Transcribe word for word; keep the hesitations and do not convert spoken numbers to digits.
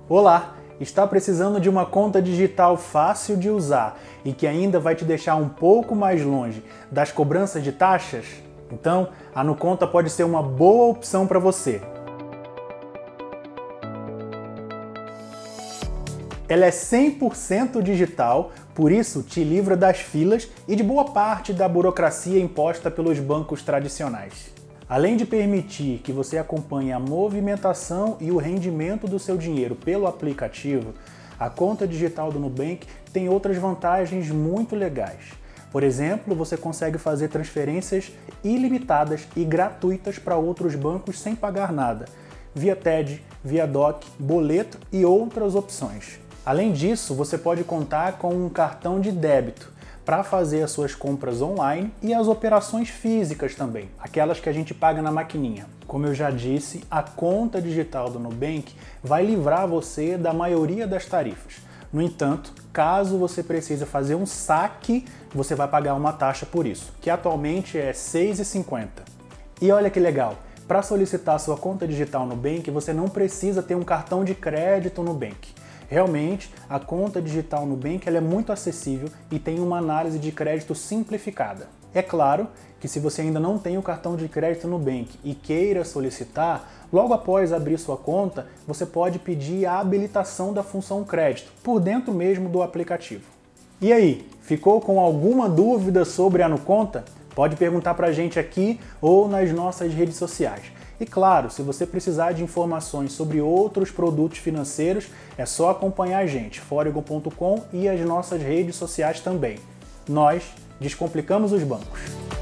Olá! Está precisando de uma conta digital fácil de usar e que ainda vai te deixar um pouco mais longe das cobranças de taxas? Então, a NuConta pode ser uma boa opção para você. Ela é cem por cento digital, por isso te livra das filas e de boa parte da burocracia imposta pelos bancos tradicionais. Além de permitir que você acompanhe a movimentação e o rendimento do seu dinheiro pelo aplicativo, a conta digital do Nubank tem outras vantagens muito legais. Por exemplo, você consegue fazer transferências ilimitadas e gratuitas para outros bancos sem pagar nada, via T E D, via D O C, boleto e outras opções. Além disso, você pode contar com um cartão de débito para fazer as suas compras online e as operações físicas também, aquelas que a gente paga na maquininha. Como eu já disse, a conta digital do Nubank vai livrar você da maioria das tarifas. No entanto, caso você precise fazer um saque, você vai pagar uma taxa por isso, que atualmente é seis reais e cinquenta centavos. E olha que legal! Para solicitar sua conta digital Nubank, você não precisa ter um cartão de crédito Nubank. Realmente, a conta digital Nubank ela é muito acessível e tem uma análise de crédito simplificada. É claro que se você ainda não tem o cartão de crédito Nubank e queira solicitar, logo após abrir sua conta, você pode pedir a habilitação da função crédito, por dentro mesmo do aplicativo. E aí, ficou com alguma dúvida sobre a NuConta? Pode perguntar pra gente aqui ou nas nossas redes sociais. E claro, se você precisar de informações sobre outros produtos financeiros, é só acompanhar a gente, forigo ponto com e as nossas redes sociais também. Nós descomplicamos os bancos.